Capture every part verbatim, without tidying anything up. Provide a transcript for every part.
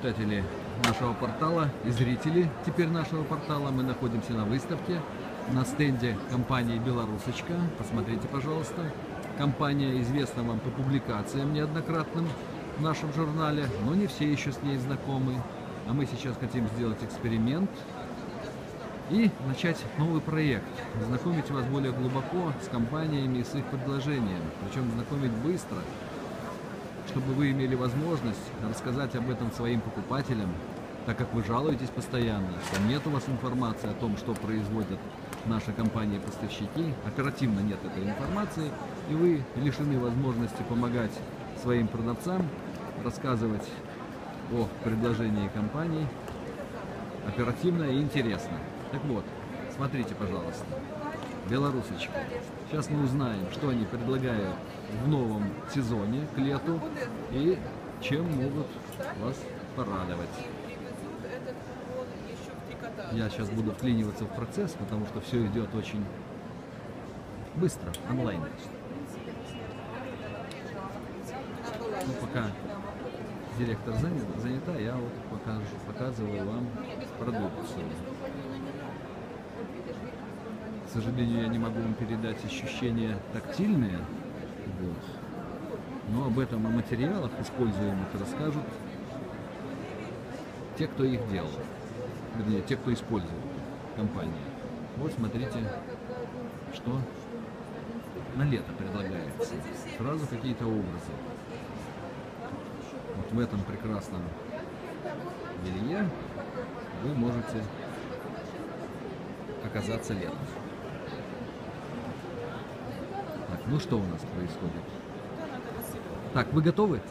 читатели нашего портала и зрители теперь нашего портала. Мы находимся на выставке на стенде компании «Белорусочка». Посмотрите, пожалуйста. Компания известна вам по публикациям неоднократным в нашем журнале, но не все еще с ней знакомы. А мы сейчас хотим сделать эксперимент и начать новый проект. Знакомить вас более глубоко с компаниями и с их предложениями. Причем знакомить быстро, чтобы вы имели возможность рассказать об этом своим покупателям, так как вы жалуетесь постоянно, что нет у вас информации о том, что производят наши компании-поставщики, оперативно нет этой информации, и вы лишены возможности помогать своим продавцам, рассказывать о предложении компаний оперативно и интересно. Так вот, смотрите, пожалуйста, «Белорусочка». Сейчас мы узнаем, что они предлагают в новом сезоне к лету и чем могут вас порадовать. Я сейчас буду вклиниваться в процесс, потому что все идет очень быстро, онлайн. Ну, пока директор занят, занята, я вот покажу, показываю вам продукцию. К сожалению, я не могу вам передать ощущения тактильные, вот. Но об этом, о материалах используемых, расскажут те, кто их делал, вернее, те, кто использует компании. Вот смотрите, что на лето предлагается. Сразу какие-то образы. Вот в этом прекрасном белье вы можете оказаться летом. Так, ну что у нас происходит? Так, вы готовы?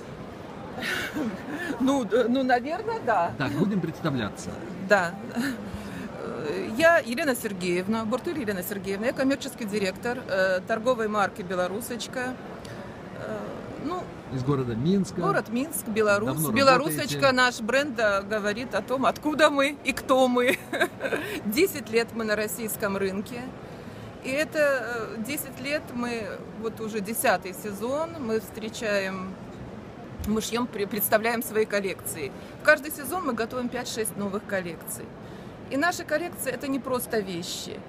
Ну, ну, наверное, да. Так, будем представляться. Да. Я Елена Сергеевна, Буртуль Елена Сергеевна, я коммерческий директор э, торговой марки «Белорусочка». Э, ну, из города Минска. Город Минск, Беларусь. Давно «Белорусочка», работаете? наш бренд, да, говорит о том, откуда мы и кто мы. Десять лет мы на российском рынке. И это десять лет мы, вот уже десятый сезон, мы встречаем, мы шьем, представляем свои коллекции. В каждый сезон мы готовим пять-шесть новых коллекций. И наши коллекции — это не просто вещи.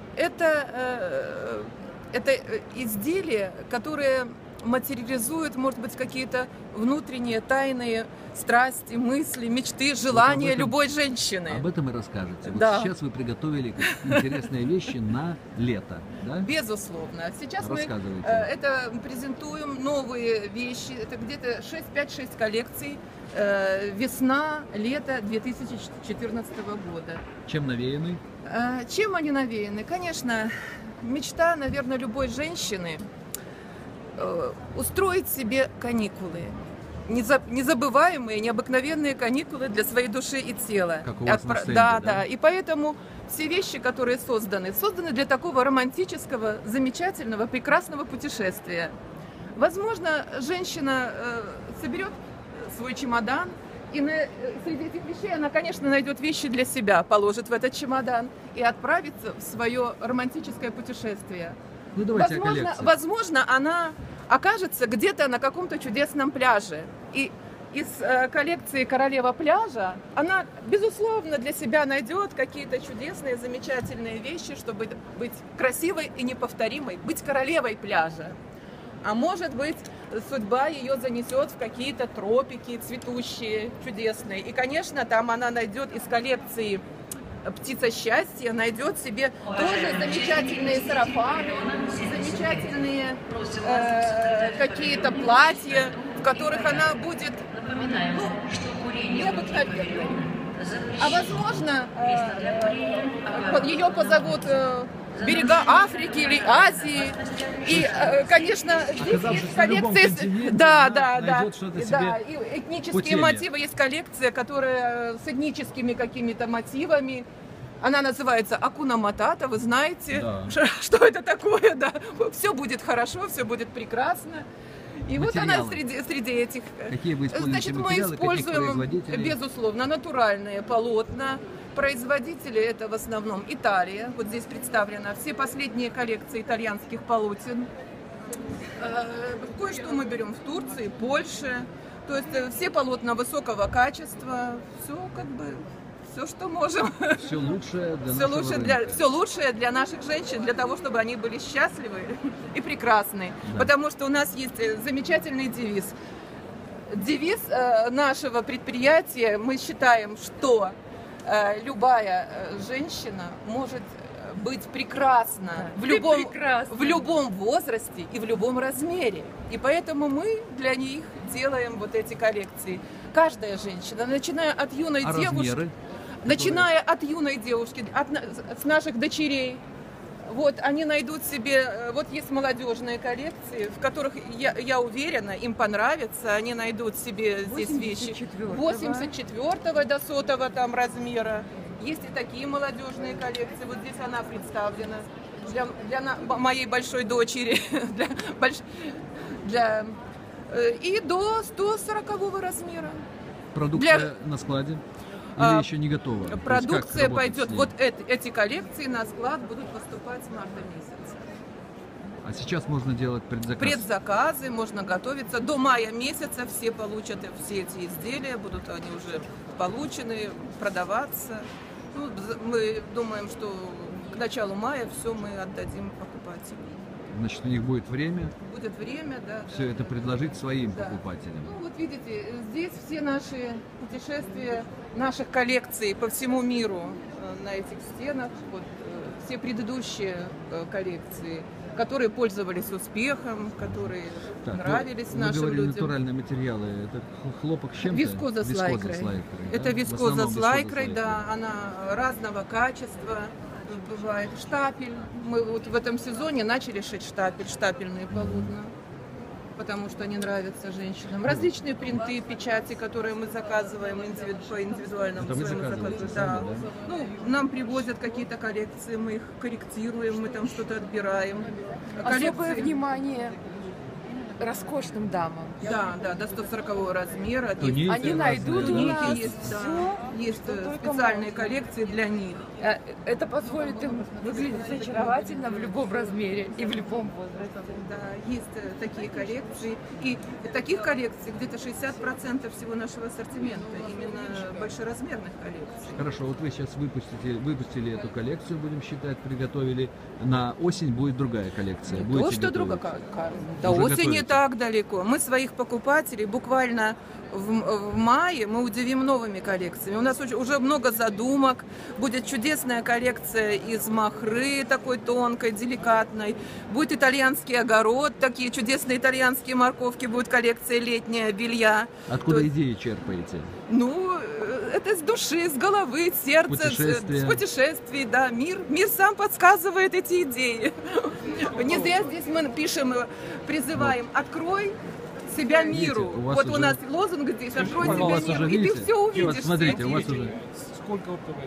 Это, это изделия, которые материализуют, может быть, какие-то внутренние тайные страсти, мысли, мечты, желания вот этом, любой женщины. Об этом и расскажете. Вот да. Сейчас вы приготовили интересные вещи на лето, да? Безусловно. Сейчас мы это презентуем, новые вещи. Это где-то пять-шесть коллекций. Весна, лето две тысячи четырнадцатого года. Чем навеяны? Чем они навеяны? Конечно, мечта, наверное, любой женщины — устроить себе каникулы. Незабываемые, необыкновенные каникулы для своей души и тела. Как у вас на стенде, да, да, да. И поэтому все вещи, которые созданы, созданы для такого романтического, замечательного, прекрасного путешествия. Возможно, женщина э, соберет свой чемодан, и на, среди этих вещей она, конечно, найдет вещи для себя, положит в этот чемодан и отправится в свое романтическое путешествие. Ну, давайте возможно, возможно, она окажется где-то на каком-то чудесном пляже. И из э, коллекции «Королева пляжа» она, безусловно, для себя найдет какие-то чудесные, замечательные вещи, чтобы быть красивой и неповторимой, быть королевой пляжа. А может быть, судьба ее занесет в какие-то тропики цветущие, чудесные. И, конечно, там она найдет из коллекции «Птица счастья», найдет себе тоже замечательные сарафаны, замечательные э, какие-то платья, в которых она будет, ну, необыкновенной. А возможно, э, ее позовут э, в берега Африки или Азии. И, э, конечно, здесь есть коллекции. Да, да, да. Да, и этнические мотивы. Есть коллекция, которая с этническими какими-то мотивами. Она называется «Акуна Матата», вы знаете, да. Что это такое, да. Все будет хорошо, все будет прекрасно. И материалы. Вот она среди, среди этих. Какие вы используете? Значит, мы используем, безусловно, натуральные полотна. Производители — это в основном Италия. Вот здесь представлено все последние коллекции итальянских полотен. Кое-что мы берем в Турции, Польше. То есть э, все полотна высокого качества, все как бы, все, что можем. Все лучшее для Все нашего лучшее рынка. для, все лучшее для наших женщин, для того, чтобы они были счастливы и прекрасны. Да. Потому что у нас есть э, замечательный девиз. Девиз э, нашего предприятия, мы считаем, что э, любая э, женщина может быть прекрасна в любом, в любом возрасте и в любом размере. И поэтому мы для них делаем вот эти коллекции. Каждая женщина, начиная от юной А девушки, размеры? начиная от юной девушки, от, на- с наших дочерей, вот они найдут себе, э, вот есть молодежные коллекции, в которых, я, я уверена, им понравится, они найдут себе здесь вещи восемьдесят четвёртого до сотого там размера. Есть и такие молодежные коллекции, вот здесь она представлена для, для на- моей большой дочери, для, больш- для, э, и до сто сорокового размера. Продукция Для- на складе? Или А, еще не готова? То есть как Продукция работать пойдет, с ней? вот эти, эти коллекции на склад будут поступать с марта месяца. А сейчас можно делать предзаказ? Предзаказы, можно готовиться. До мая месяца все получат все эти изделия, будут они уже получены, продаваться. Ну, за- мы думаем, что к началу мая все мы отдадим покупателям. Значит, у них будет время Будет время, да. все это предложить своим Да. покупателям. Ну вот видите, здесь все наши путешествия наших коллекций по всему миру э, на этих стенах. Вот, э, все предыдущие э, коллекции, которые пользовались успехом, которые Так, нравились вы, нашим вы говорили, людям. натуральные материалы. Это х- хлопок с чем-то? Вискоза с лайкрой. да? Это В вискоза основном с вискоза лайкрой, да, она разного качества бывает. Штапель. Мы вот в этом сезоне начали шить штапель, штапельные полотна, потому что они нравятся женщинам. Различные принты, печати, которые мы заказываем индивид- по индивидуальному Это вы своему заказываете заказу. сами, Да. да? Ну, нам привозят какие-то коллекции, мы их корректируем, мы там что-то отбираем. Особое Коллекции- внимание роскошным дамам. Да, да, до сто сорокового размера. Туники Есть- Они найдут у Туники нас есть, да. все, Есть что э, только специальные можно. коллекции для них. Э, Это позволит им выглядеть очаровательно в любом размере и в любом возрасте. Да, есть э, такие коллекции. И таких коллекций где-то шестьдесят процентов всего нашего ассортимента, именно большеразмерных коллекций. Хорошо, вот вы сейчас выпустите, выпустили эту коллекцию, будем считать, приготовили. На осень будет другая коллекция. То, Будете что друга, готовить? до Уже осени готовите? так далеко. Мы своих покупателей буквально в, в мае мы удивим новыми коллекциями. У нас уж- уже много задумок. Будет чудесная коллекция из махры, такой тонкой, деликатной. Будет итальянский огород, такие чудесные итальянские морковки. Будет коллекция летняя белья. Откуда То- идеи черпаете? Ну, э, это с души, с головы, с сердца, с, Путешествия. с путешествий, да. Мир, мир сам подсказывает эти идеи. Не зря здесь мы пишем, э, призываем, открой себя Видите, миру. у вас Вот уже- у нас лозунг здесь, открой У вас себя уже, миру, и ты видите? все Вот увидишь. смотрите, у вас встретишь. уже Сколько вот такая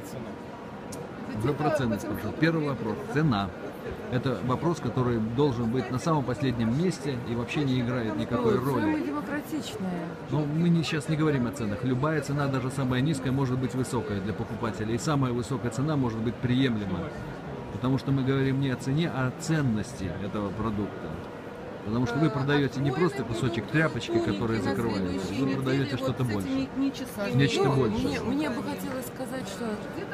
цена? уже процент спрашиваю. Первый вопрос. Цена. Это вопрос, который должен быть на самом последнем месте и вообще не играет никакой Самое роли. демократичное. Но мы не, сейчас не говорим о ценах. Любая цена, даже самая низкая, может быть высокая для покупателя. И самая высокая цена может быть приемлема. Потому что мы говорим не о цене, а о ценности этого продукта. Потому что вы продаете не просто кусочек тряпочки, который закрывается, вы продаете что-то больше. Нечто Ну, больше. Мне, мне бы хотелось сказать, что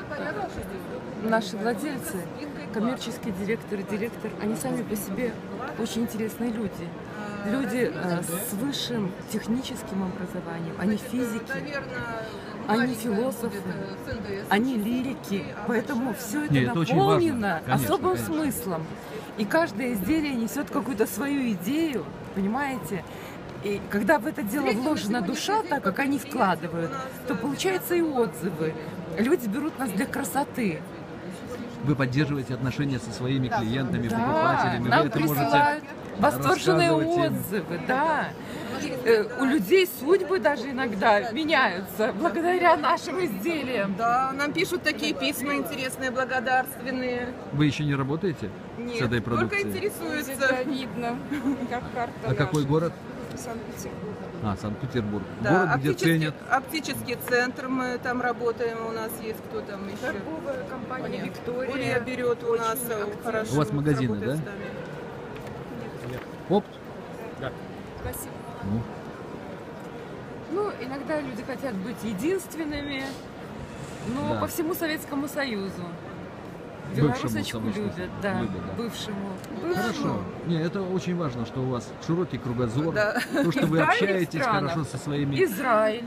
наши владельцы, коммерческий директор и директор, они сами по себе очень интересные люди. Люди э, с высшим техническим образованием, они физики, они философы, они лирики, поэтому все это Не, это очень наполнено важно. Конечно, особым конечно. смыслом. И каждое изделие несет какую-то свою идею, понимаете? И когда в это дело вложена душа, так как они вкладывают, то получаются и отзывы. Люди берут нас для красоты. Вы поддерживаете отношения со своими клиентами, Да, покупателями. нам Вы это можете присылают восторженные рассказывать им. отзывы, да. Э, У людей судьбы даже иногда меняются благодаря нашим изделиям. Да, нам пишут такие письма интересные, благодарственные. Вы еще не работаете Нет, с этой только продукцией? интересуются. видно, как карта А какой город? Санкт-Петербург. А, Санкт-Петербург. Да, Город, где оптический, ценят. оптический центр, мы там работаем, у нас есть кто там еще. Торговая компания Оля Виктория. берет у нас э, хорошо. У вас магазины, работает да? с нами. Опт. Спасибо. Ну. Ну, иногда люди хотят быть единственными, но Да. по всему Советскому Союзу. Бывшему, Белорусочку само собой, любят, да, любят, да. бывшему. Хорошо. Не, это очень важно, что у вас широкий кругозор, Да. то, что вы В дальних общаетесь странах. хорошо со своими, Израиль,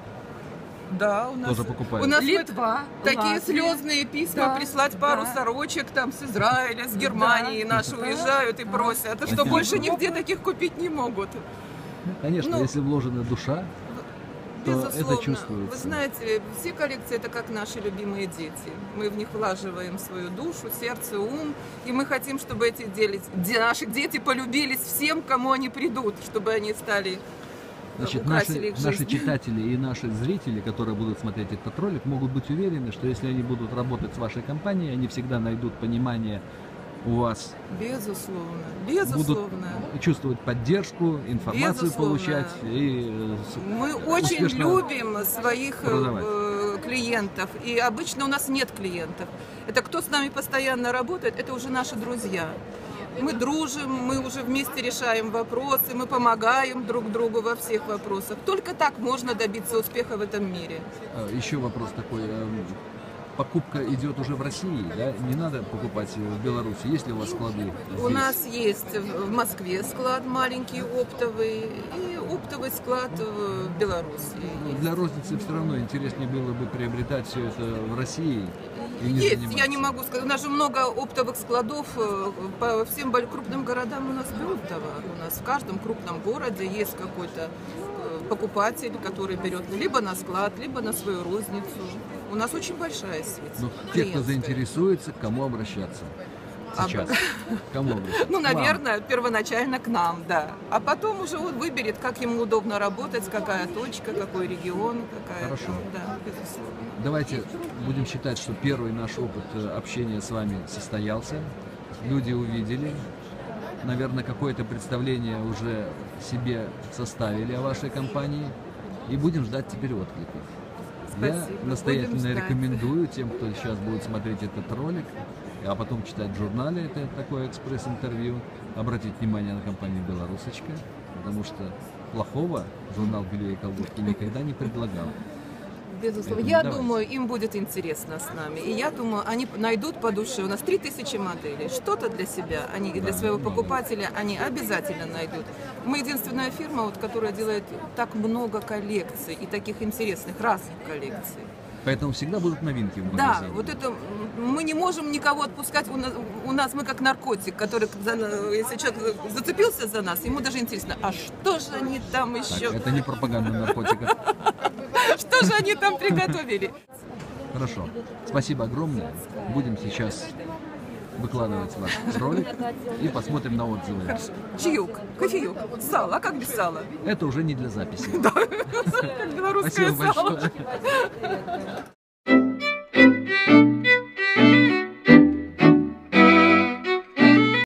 Да, у нас, тоже покупают. у нас Литва, такие Латвия. слезные письма Да, прислать пару да. сорочек там с Израиля, с Германии Да. наши Да. уезжают и просят. А что Понятно. больше нигде таких купить не могут. Конечно, ну, если вложена душа, то Безусловно. это чувствуется. Вы знаете, все коллекции это как наши любимые дети. Мы в них влаживаем свою душу, сердце, ум, и мы хотим, чтобы эти дели- де- наши дети полюбились всем, кому они придут, чтобы они стали Значит, украсили наши, их наши жизнь. читатели и наши зрители, которые будут смотреть этот ролик, могут быть уверены, что если они будут работать с вашей компанией, они всегда найдут понимание у вас, Безусловно, будут безусловно. чувствовать поддержку, информацию Безусловно. получать. И э, с- Мы очень успешно любим своих э, продавать. э, клиентов, и обычно у нас нет клиентов. Это кто с нами постоянно работает, это уже наши друзья. Мы дружим, мы уже вместе решаем вопросы, мы помогаем друг другу во всех вопросах. Только так можно добиться успеха в этом мире. А, Еще вопрос такой. эм, Покупка идет уже в России, да? Не надо покупать в Беларуси. Есть ли у вас склады У здесь? нас есть в Москве склад маленький оптовый и оптовый склад в Беларуси. Ну, для розницы все равно интереснее было бы приобретать все это в России. И не Есть, я заниматься. не могу сказать. У нас же много оптовых складов э, по всем боль- крупным городам у нас берут товар. У нас в каждом крупном городе есть какой-то э, покупатель, который берет либо на склад, либо на свою розницу. У нас очень большая сеть. Ну, те, кто клиентская. заинтересуется, к кому обращаться А, сейчас? К кому обращаться? Ну, К вам. наверное, первоначально к нам, да. А потом уже он выберет, как ему удобно работать, какая точка, какой регион, какая. Хорошо. Да, безусловно. Давайте будем считать, что первый наш опыт э, общения с вами состоялся. Люди увидели. Наверное, какое-то представление уже себе составили о вашей компании. И будем ждать теперь откликов. Я Спасибо. настоятельно Будем ждать. рекомендую тем, кто сейчас будет смотреть этот ролик, а потом читать в журнале, это такое экспресс-интервью, обратить внимание на компанию «Белорусочка», потому что плохого журнал «Белье и колготки» никогда не предлагал. Безусловно. Поэтому Я давайте. думаю, им будет интересно с нами. И я думаю, они найдут по душе. У нас три тысячи моделей. Что-то для себя, они, для Да, своего много. покупателя они обязательно найдут. Мы единственная фирма, вот, которая делает так много коллекций и таких интересных, разных коллекций. Поэтому всегда будут новинки в Да, магазине. вот это м, мы не можем никого отпускать. У нас, у нас мы как наркотик, который, за- если человек зацепился за нас, ему даже интересно, а что же они там Так, еще, это не пропаганда наркотиков. что же они там приготовили? Хорошо. Спасибо огромное. Будем сейчас выкладывать ваш ролик и посмотрим на отзывы. Чаек, кофеек, сало, а как без сала? Это уже не для записи. Как белорусское Спасибо сало. большое.